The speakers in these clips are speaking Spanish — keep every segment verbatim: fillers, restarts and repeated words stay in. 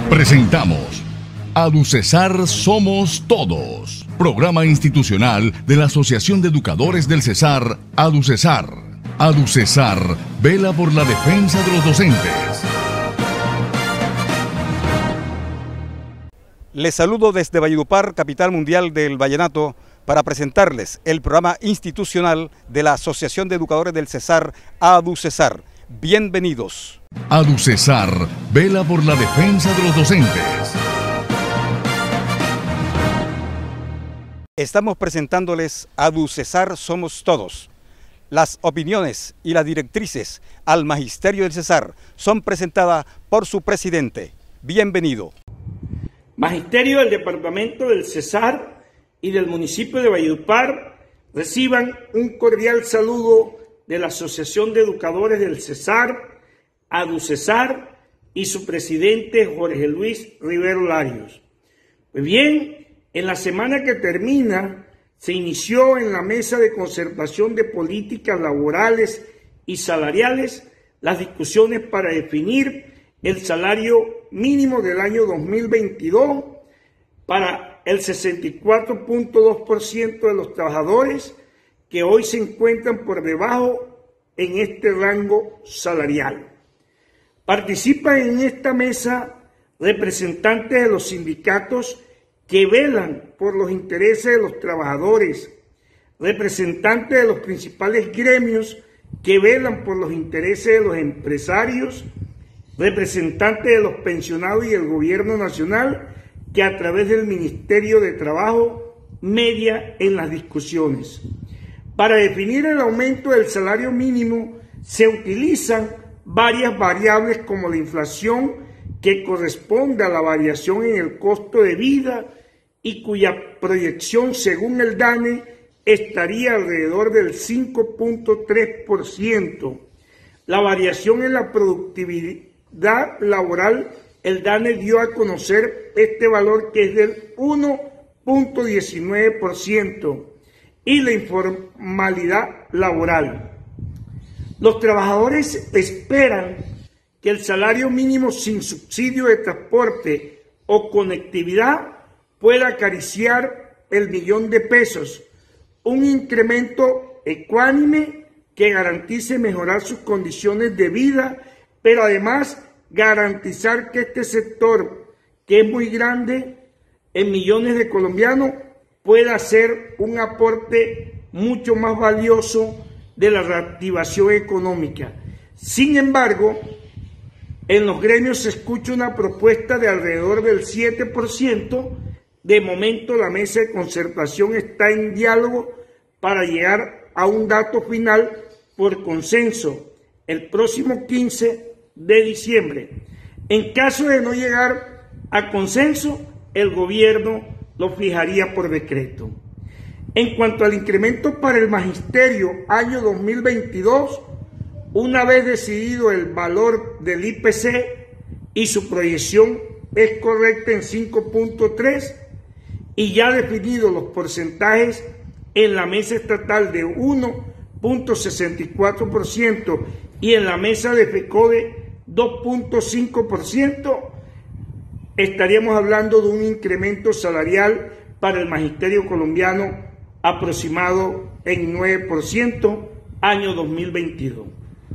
Presentamos AduCesar Somos Todos, programa institucional de la Asociación de Educadores del Cesar, AduCesar. AduCesar vela por la defensa de los docentes. Les saludo desde Valledupar, capital mundial del vallenato, para presentarles el programa institucional de la Asociación de Educadores del Cesar, AduCesar. Bienvenidos. AduCesar vela por la defensa de los docentes. Estamos presentándoles AduCesar Somos Todos. Las opiniones y las directrices al Magisterio del Cesar son presentadas por su presidente. Bienvenido. Magisterio del Departamento del Cesar y del municipio de Valledupar, reciban un cordial saludo de la Asociación de Educadores del Cesar, AduCesar, y su presidente Jorge Luis Rivero Larios. Pues bien, en la semana que termina se inició en la Mesa de Concertación de Políticas Laborales y Salariales las discusiones para definir el salario mínimo del año dos mil veintidós para el sesenta y cuatro punto dos por ciento de los trabajadores que hoy se encuentran por debajo en este rango salarial. Participan en esta mesa representantes de los sindicatos que velan por los intereses de los trabajadores, representantes de los principales gremios que velan por los intereses de los empresarios, representantes de los pensionados y el gobierno nacional, que a través del Ministerio de Trabajo media en las discusiones. Para definir el aumento del salario mínimo se utilizan varias variables como la inflación, que corresponde a la variación en el costo de vida y cuya proyección según el DANE estaría alrededor del cinco punto tres por ciento. La variación en la productividad laboral, el DANE dio a conocer este valor, que es del uno punto diecinueve por ciento, y la informalidad laboral. Los trabajadores esperan que el salario mínimo sin subsidio de transporte o conectividad pueda acariciar el millón de pesos, un incremento ecuánime que garantice mejorar sus condiciones de vida, pero además garantizar que este sector, que es muy grande en millones de colombianos, pueda hacer un aporte mucho más valioso de la reactivación económica. Sin embargo, en los gremios se escucha una propuesta de alrededor del siete por ciento. De momento la mesa de concertación está en diálogo para llegar a un dato final por consenso el próximo quince de diciembre. En caso de no llegar a consenso, el gobierno lo fijaría por decreto. En cuanto al incremento para el magisterio año dos mil veintidós, una vez decidido el valor del I P C y su proyección es correcta en cinco punto tres, y ya definidos los porcentajes en la mesa estatal de uno punto sesenta y cuatro por ciento y en la mesa de FECODE dos punto cinco por ciento, estaríamos hablando de un incremento salarial para el magisterio colombiano aproximado en nueve por ciento año dos mil veintidós.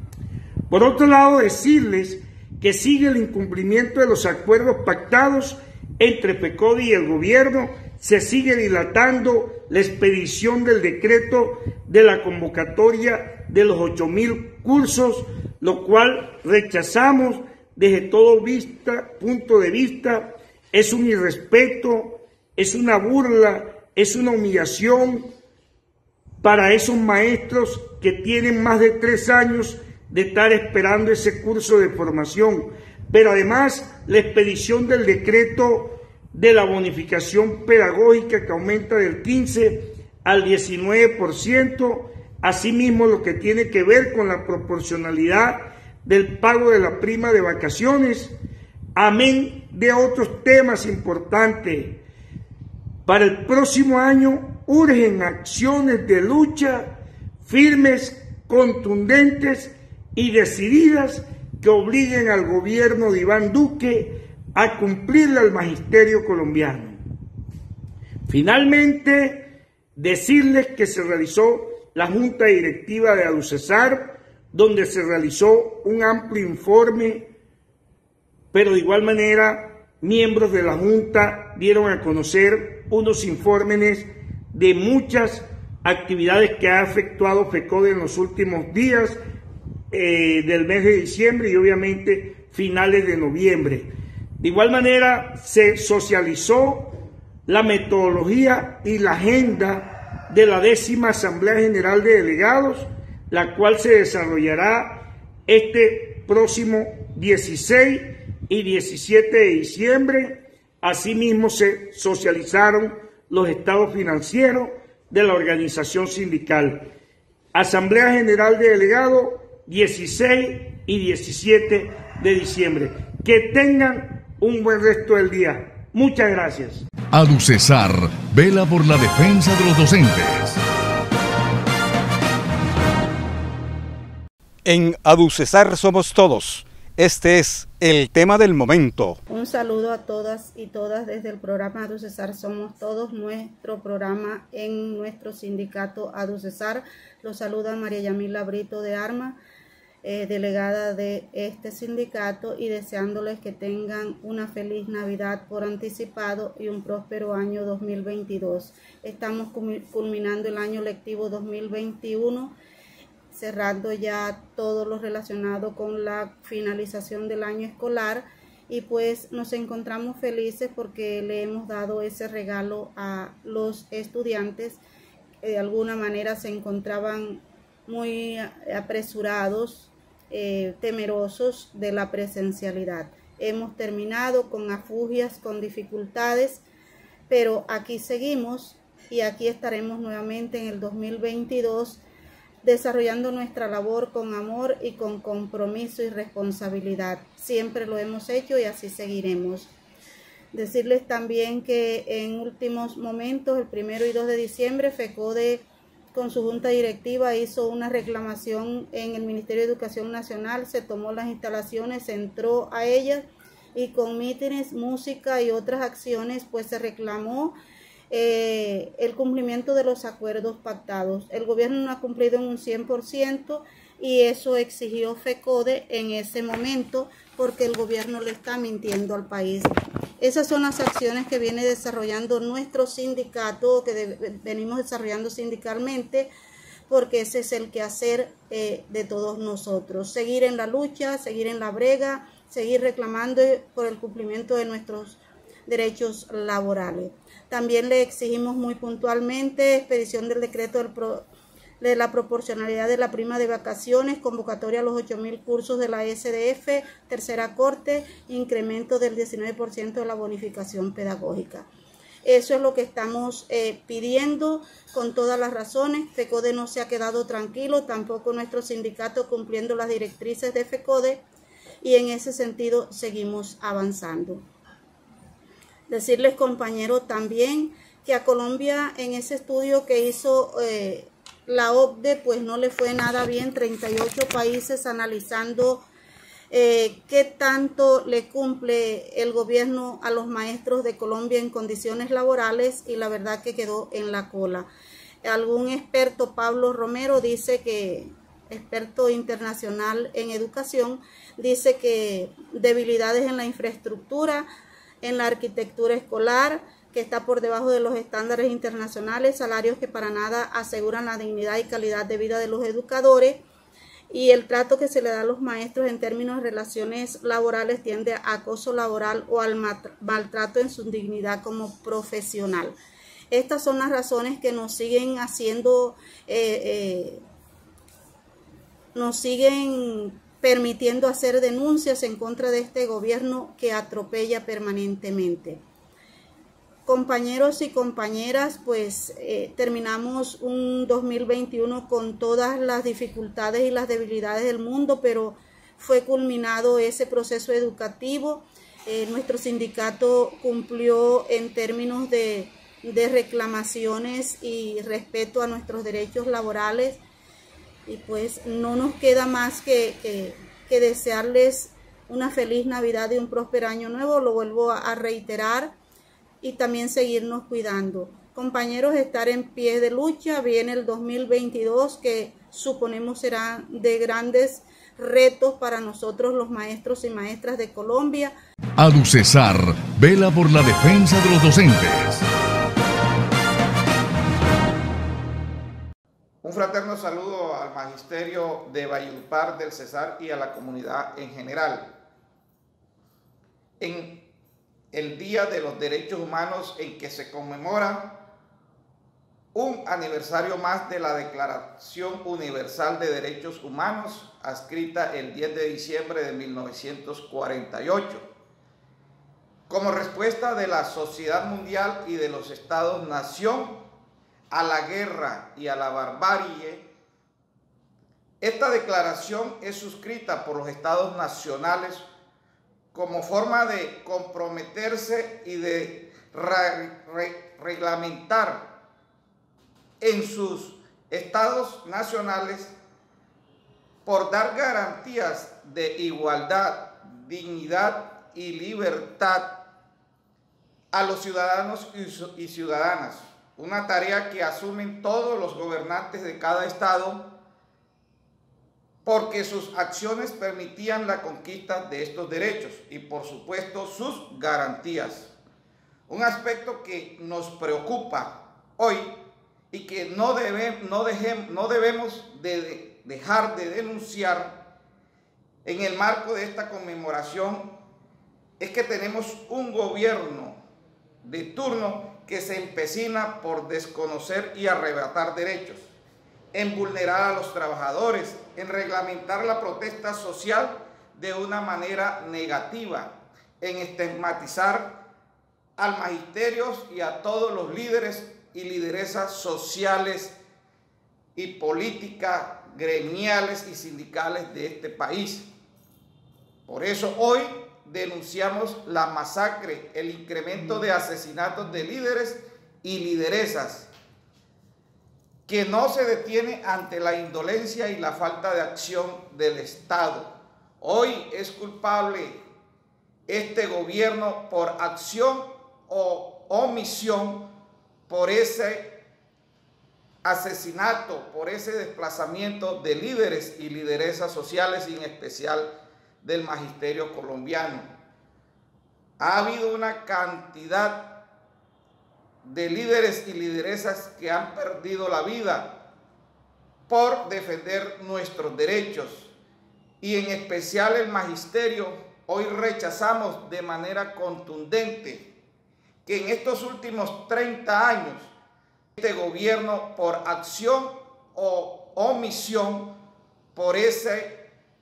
Por otro lado, decirles que sigue el incumplimiento de los acuerdos pactados entre FECODE y el gobierno. Se sigue dilatando la expedición del decreto de la convocatoria de los ocho mil cursos, lo cual rechazamos desde todo vista, punto de vista. Es un irrespeto, es una burla, es una humillación para esos maestros que tienen más de tres años de estar esperando ese curso de formación. Pero además, la expedición del decreto de la bonificación pedagógica, que aumenta del quince al diecinueve por ciento, asimismo lo que tiene que ver con la proporcionalidad del pago de la prima de vacaciones, amén de otros temas importantes. Para el próximo año urgen acciones de lucha firmes, contundentes y decididas que obliguen al gobierno de Iván Duque a cumplirle al magisterio colombiano. Finalmente, decirles que se realizó la Junta Directiva de ADUCESAR, donde se realizó un amplio informe, pero de igual manera miembros de la Junta dieron a conocer unos informes de muchas actividades que ha efectuado FECODE en los últimos días eh, del mes de diciembre y obviamente finales de noviembre. De igual manera se socializó la metodología y la agenda de la décima Asamblea General de Delegados, la cual se desarrollará este próximo dieciséis y diecisiete de diciembre. Asimismo se socializaron los estados financieros de la organización sindical. Asamblea General de Delegados, dieciséis y diecisiete de diciembre. Que tengan un buen resto del día. Muchas gracias. ADUCESAR vela por la defensa de los docentes. En ADUCESAR somos todos. Este es el tema del momento. Un saludo a todas y todas desde el programa ADUCESAR Somos Todos, nuestro programa en nuestro sindicato ADUCESAR. Los saluda María Yamila Brito de Arma, eh, delegada de este sindicato, y deseándoles que tengan una feliz Navidad por anticipado y un próspero año dos mil veintidós. Estamos culminando el año lectivo dos mil veintiuno, cerrando ya todo lo relacionado con la finalización del año escolar, y pues nos encontramos felices porque le hemos dado ese regalo a los estudiantes que de alguna manera se encontraban muy apresurados, eh, temerosos de la presencialidad. Hemos terminado con afugias, con dificultades, pero aquí seguimos y aquí estaremos nuevamente en el dos mil veintidós desarrollando nuestra labor con amor y con compromiso y responsabilidad. Siempre lo hemos hecho y así seguiremos. Decirles también que en últimos momentos, el primero y dos de diciembre, FECODE con su junta directiva hizo una reclamación en el Ministerio de Educación Nacional, se tomó las instalaciones, se entró a ellas y con mítines, música y otras acciones pues se reclamó Eh, el cumplimiento de los acuerdos pactados. El gobierno no ha cumplido en un cien por ciento y eso exigió FECODE en ese momento porque el gobierno le está mintiendo al país. Esas son las acciones que viene desarrollando nuestro sindicato, que de, venimos desarrollando sindicalmente, porque ese es el quehacer eh, de todos nosotros. Seguir en la lucha, seguir en la brega, seguir reclamando por el cumplimiento de nuestros derechos laborales. También le exigimos muy puntualmente expedición del decreto del pro, de la proporcionalidad de la prima de vacaciones, convocatoria a los ocho mil cursos de la S D F, tercera corte, incremento del diecinueve por ciento de la bonificación pedagógica. Eso es lo que estamos eh, pidiendo con todas las razones. FECODE no se ha quedado tranquilo, tampoco nuestro sindicato cumpliendo las directrices de FECODE, y en ese sentido seguimos avanzando. Decirles, compañeros, también que a Colombia en ese estudio que hizo eh, la O C D E, pues no le fue nada bien. treinta y ocho países analizando eh, qué tanto le cumple el gobierno a los maestros de Colombia en condiciones laborales, y la verdad que quedó en la cola. Algún experto, Pablo Romero, dice que, experto internacional en educación, dice que debilidades en la infraestructura, en la arquitectura escolar, que está por debajo de los estándares internacionales, salarios que para nada aseguran la dignidad y calidad de vida de los educadores, y el trato que se le da a los maestros en términos de relaciones laborales tiende a acoso laboral o al maltrato en su dignidad como profesional. Estas son las razones que nos siguen haciendo, eh, eh, nos siguen permitiendo hacer denuncias en contra de este gobierno que atropella permanentemente. Compañeros y compañeras, pues eh, terminamos un dos mil veintiuno con todas las dificultades y las debilidades del mundo, pero fue culminado ese proceso educativo. Eh, nuestro sindicato cumplió en términos de, de reclamaciones y respeto a nuestros derechos laborales. Y pues no nos queda más que, que, que desearles una feliz Navidad y un próspero año nuevo, lo vuelvo a reiterar, y también seguirnos cuidando. Compañeros, estar en pie de lucha, viene el dos mil veintidós que suponemos será de grandes retos para nosotros los maestros y maestras de Colombia. ADUCESAR vela por la defensa de los docentes. Un fraterno saludo al magisterio de Valledupar del Cesar y a la comunidad en general. En el Día de los Derechos Humanos, en que se conmemora un aniversario más de la Declaración Universal de Derechos Humanos, adscrita el diez de diciembre de mil novecientos cuarenta y ocho. Como respuesta de la sociedad mundial y de los estados-nación a la guerra y a la barbarie, esta declaración es suscrita por los estados nacionales como forma de comprometerse y de re re reglamentar en sus estados nacionales por dar garantías de igualdad, dignidad y libertad a los ciudadanos y ciudadanas, una tarea que asumen todos los gobernantes de cada estado porque sus acciones permitían la conquista de estos derechos y por supuesto sus garantías. Un aspecto que nos preocupa hoy y que no, debe, no, dejemos, no debemos de dejar de denunciar en el marco de esta conmemoración es que tenemos un gobierno de turno que se empecina por desconocer y arrebatar derechos, en vulnerar a los trabajadores, en reglamentar la protesta social de una manera negativa, en estigmatizar al magisterio y a todos los líderes y lideresas sociales y políticas, gremiales y sindicales de este país. Por eso hoy denunciamos la masacre, el incremento de asesinatos de líderes y lideresas, que no se detiene ante la indolencia y la falta de acción del Estado. Hoy es culpable este gobierno por acción o omisión por ese asesinato, por ese desplazamiento de líderes y lideresas sociales y en especial del magisterio colombiano. Ha habido una cantidad de líderes y lideresas que han perdido la vida por defender nuestros derechos y en especial el magisterio. Hoy rechazamos de manera contundente que en estos últimos treinta años este gobierno por acción o omisión por ese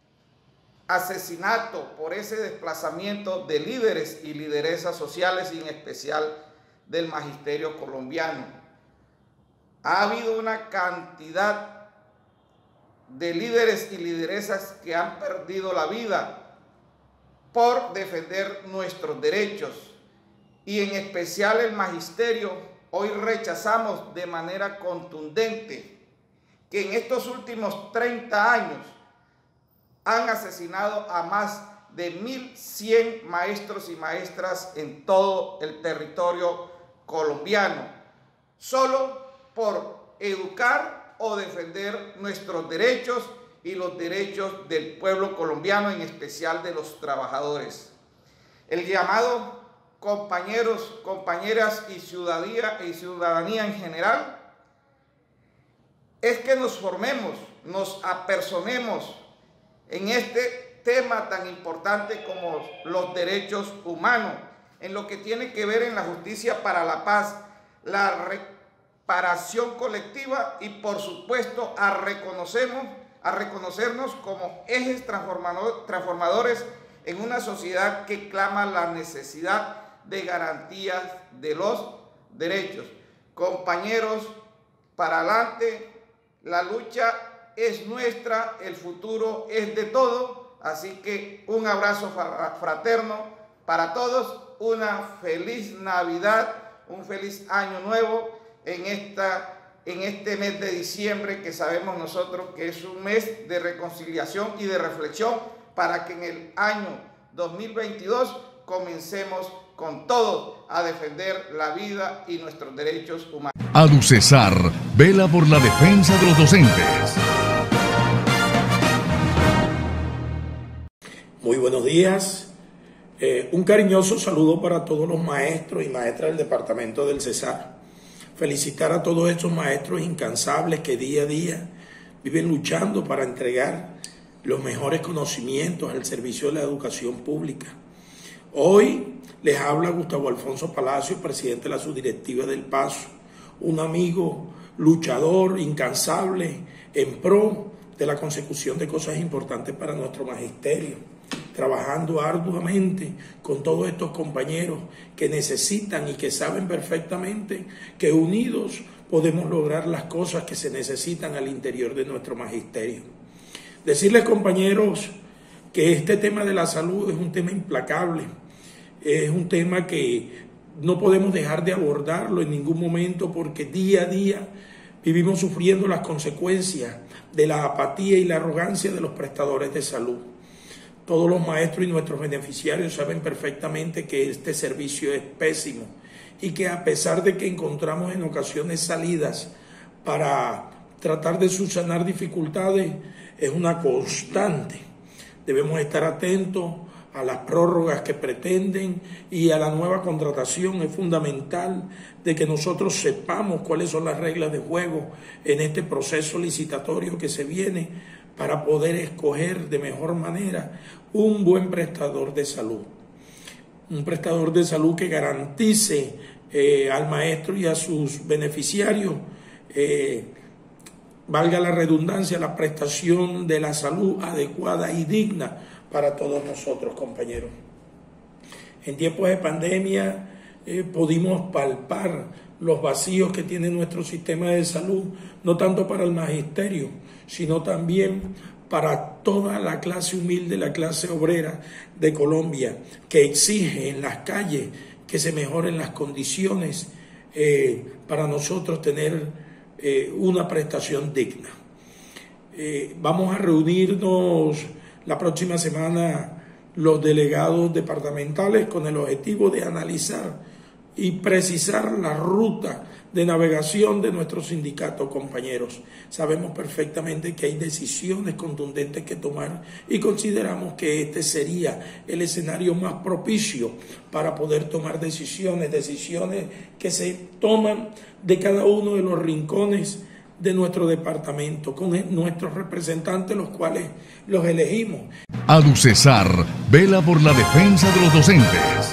asesinato, por ese desplazamiento de líderes y lideresas sociales y en especial del magisterio colombiano. Ha habido una cantidad de líderes y lideresas que han perdido la vida por defender nuestros derechos y en especial el magisterio. Hoy rechazamos de manera contundente que en estos últimos treinta años han asesinado a más de mil cien maestros y maestras en todo el territorio colombiano, solo por educar o defender nuestros derechos y los derechos del pueblo colombiano, en especial de los trabajadores. El llamado, compañeros, compañeras y ciudadanía, y ciudadanía en general, es que nos formemos, nos apersonemos en este tema tan importante como los derechos humanos, en lo que tiene que ver en la justicia para la paz, la reparación colectiva y por supuesto a, reconocemos, a reconocernos como ejes transformadores en una sociedad que clama la necesidad de garantías de los derechos. Compañeros, para adelante, la lucha es nuestra, el futuro es de todos, así que un abrazo fraterno para todos, una feliz Navidad, un feliz año nuevo en, esta, en este mes de diciembre, que sabemos nosotros que es un mes de reconciliación y de reflexión para que en el año dos mil veintidós, comencemos con todo a defender la vida y nuestros derechos humanos. ADUCESAR vela por la defensa de los docentes. Muy buenos días. Eh, un cariñoso saludo para todos los maestros y maestras del departamento del Cesar. Felicitar a todos estos maestros incansables que día a día viven luchando para entregar los mejores conocimientos al servicio de la educación pública. Hoy les habla Gustavo Alfonso Palacio, presidente de la subdirectiva del Paso, un amigo luchador incansable en pro de la consecución de cosas importantes para nuestro magisterio, trabajando arduamente con todos estos compañeros que necesitan y que saben perfectamente que unidos podemos lograr las cosas que se necesitan al interior de nuestro magisterio. Decirles, compañeros, que este tema de la salud es un tema implacable, es un tema que no podemos dejar de abordarlo en ningún momento, porque día a día vivimos sufriendo las consecuencias de la apatía y la arrogancia de los prestadores de salud. Todos los maestros y nuestros beneficiarios saben perfectamente que este servicio es pésimo y que, a pesar de que encontramos en ocasiones salidas para tratar de subsanar dificultades, es una constante. Debemos estar atentos a las prórrogas que pretenden y a la nueva contratación. Es fundamental de que nosotros sepamos cuáles son las reglas de juego en este proceso licitatorio que se viene, para poder escoger de mejor manera un buen prestador de salud. Un prestador de salud que garantice eh, al maestro y a sus beneficiarios, eh, valga la redundancia, la prestación de la salud adecuada y digna para todos nosotros, compañeros. En tiempos de pandemia eh, pudimos palpar los vacíos que tiene nuestro sistema de salud, no tanto para el magisterio, sino también para toda la clase humilde, la clase obrera de Colombia, que exige en las calles que se mejoren las condiciones eh, para nosotros tener eh, una prestación digna. Eh, vamos a reunirnos la próxima semana los delegados departamentales con el objetivo de analizar y precisar la ruta de navegación de nuestro sindicato, compañeros. Sabemos perfectamente que hay decisiones contundentes que tomar y consideramos que este sería el escenario más propicio para poder tomar decisiones, decisiones que se toman de cada uno de los rincones de nuestro departamento, con nuestros representantes, los cuales los elegimos. ADUCESAR vela por la defensa de los docentes.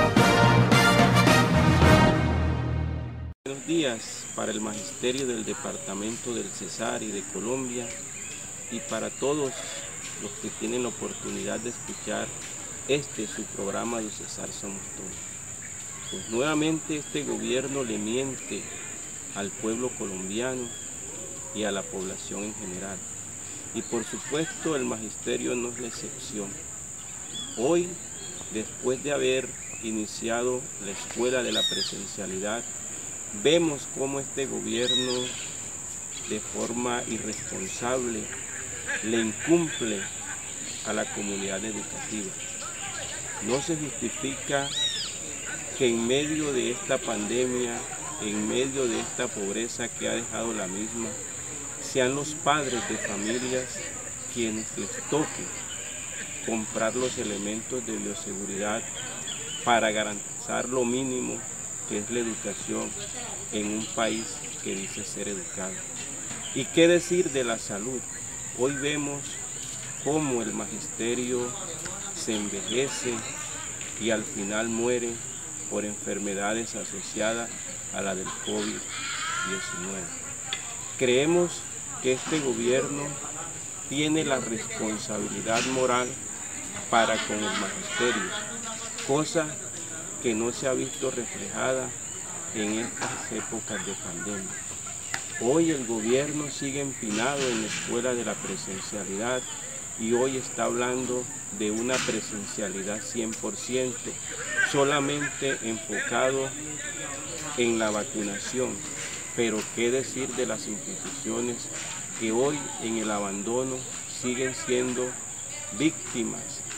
Buenos días para el magisterio del departamento del Cesar y de Colombia, y para todos los que tienen la oportunidad de escuchar este su programa ADUCESAR Somos Todos. Pues nuevamente este gobierno le miente al pueblo colombiano y a la población en general, y por supuesto el magisterio no es la excepción. Hoy, después de haber iniciado la escuela de la presencialidad, vemos cómo este gobierno de forma irresponsable le incumple a la comunidad educativa. No se justifica que en medio de esta pandemia, en medio de esta pobreza que ha dejado la misma, sean los padres de familias quienes les toque comprar los elementos de bioseguridad para garantizar lo mínimo que es la educación en un país que dice ser educado. ¿Y qué decir de la salud? Hoy vemos cómo el magisterio se envejece y al final muere por enfermedades asociadas a la del COVID diecinueve. Creemos que este gobierno tiene la responsabilidad moral para con el magisterio, cosa que no se ha visto reflejada en estas épocas de pandemia. Hoy el gobierno sigue empinado en la escuela de la presencialidad y hoy está hablando de una presencialidad cien por ciento, solamente enfocado en la vacunación. Pero qué decir de las instituciones que hoy en el abandono siguen siendo víctimas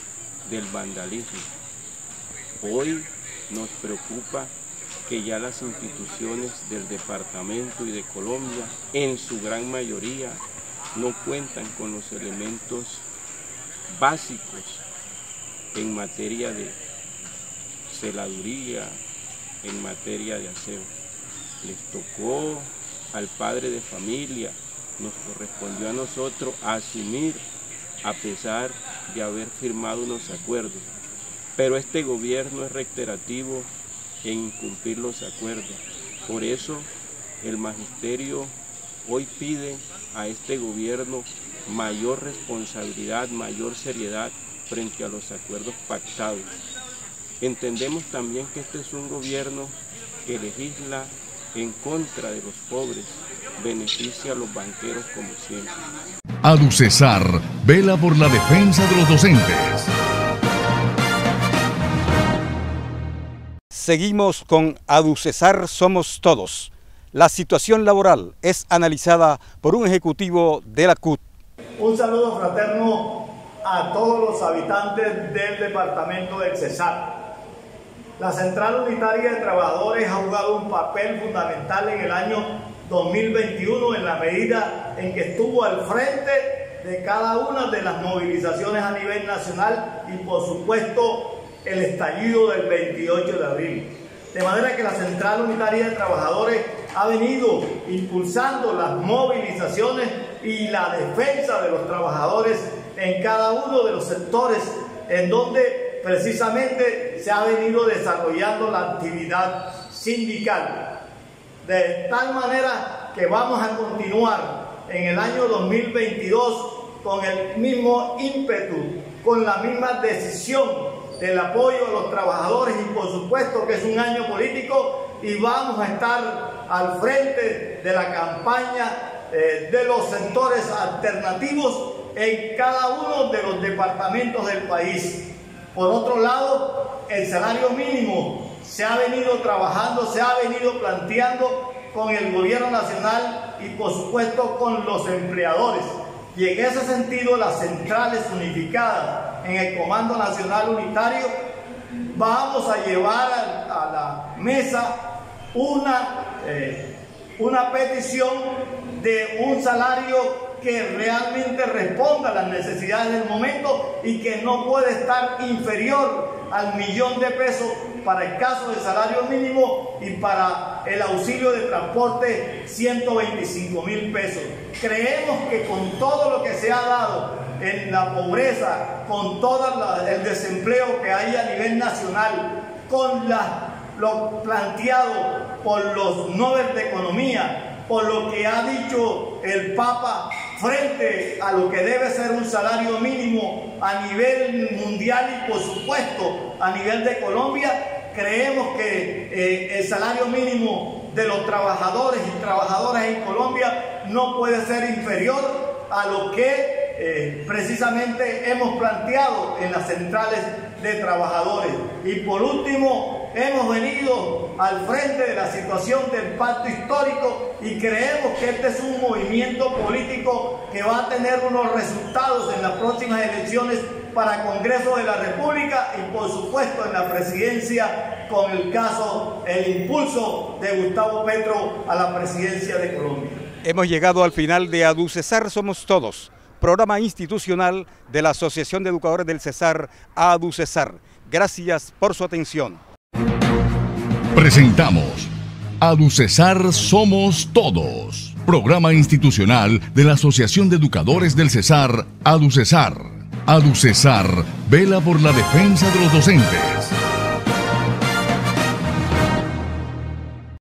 del vandalismo. Hoy nos preocupa que ya las instituciones del departamento y de Colombia, en su gran mayoría, no cuentan con los elementos básicos en materia de celaduría, en materia de aseo. Les tocó al padre de familia, nos correspondió a nosotros asumir, a pesar de haber firmado unos acuerdos. Pero este gobierno es reiterativo en incumplir los acuerdos. Por eso el magisterio hoy pide a este gobierno mayor responsabilidad, mayor seriedad frente a los acuerdos pactados. Entendemos también que este es un gobierno que legisla en contra de los pobres, beneficia a los banqueros como siempre. ADUCESAR vela por la defensa de los docentes. Seguimos con ADUCESAR Somos Todos. La situación laboral es analizada por un ejecutivo de la C U T. Un saludo fraterno a todos los habitantes del departamento del Cesar. La Central Unitaria de Trabajadores ha jugado un papel fundamental en el año dos mil veintiuno en la medida en que estuvo al frente de cada una de las movilizaciones a nivel nacional y por supuesto el estallido del veintiocho de abril. De manera que la Central Unitaria de Trabajadores ha venido impulsando las movilizaciones y la defensa de los trabajadores en cada uno de los sectores en donde precisamente se ha venido desarrollando la actividad sindical. De tal manera que vamos a continuar en el año dos mil veintidós con el mismo ímpetu, con la misma decisión del apoyo a los trabajadores y por supuesto que es un año político y vamos a estar al frente de la campaña eh, de los sectores alternativos en cada uno de los departamentos del país. Por otro lado, el salario mínimo se ha venido trabajando, se ha venido planteando con el gobierno nacional y por supuesto con los empleadores. Y en ese sentido, las centrales unificadas en el Comando Nacional Unitario vamos a llevar a, a la mesa una, eh, una petición de un salario que realmente responda a las necesidades del momento y que no puede estar inferior al millón de pesos para el caso del salario mínimo y para el auxilio de transporte ciento veinticinco mil pesos. Creemos que con todo lo que se ha dado en la pobreza, con todo la, el desempleo que hay a nivel nacional, con la, lo planteado por los Nobel de Economía, por lo que ha dicho el Papa frente a lo que debe ser un salario mínimo a nivel mundial y por supuesto a nivel de Colombia, creemos que eh, el salario mínimo de los trabajadores y trabajadoras en Colombia no puede ser inferior a lo que eh, precisamente hemos planteado en las centrales de trabajadores. Y por último, hemos venido al frente de la situación del pacto histórico y creemos que este es un movimiento político que va a tener unos resultados en las próximas elecciones para Congreso de la República y por supuesto en la presidencia con el caso, el impulso de Gustavo Petro a la presidencia de Colombia. Hemos llegado al final de ADUCESAR Somos Todos, programa institucional de la Asociación de Educadores del Cesar, ADUCESAR. Gracias por su atención. Presentamos ADUCESAR Somos Todos, programa institucional de la Asociación de Educadores del Cesar, ADUCESAR. ADUCESAR vela por la defensa de los docentes.